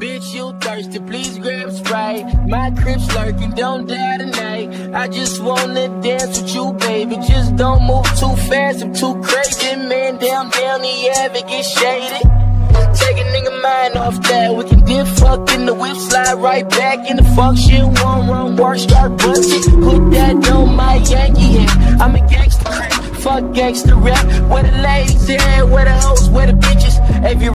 Bitch, you thirsty, please grab Sprite. My crib's lurking, don't die tonight. I just wanna dance with you, baby. Just don't move too fast, I'm too crazy. Man, down the avenue, get shaded. Take a nigga mind off that. We can get fucked in the whip, slide right back in the function. One run work, start bunching. Put that on my Yankee hat. I'm a gangster crib, fuck gangster rap. Where the ladies at, where the hoes, where the bitches. Every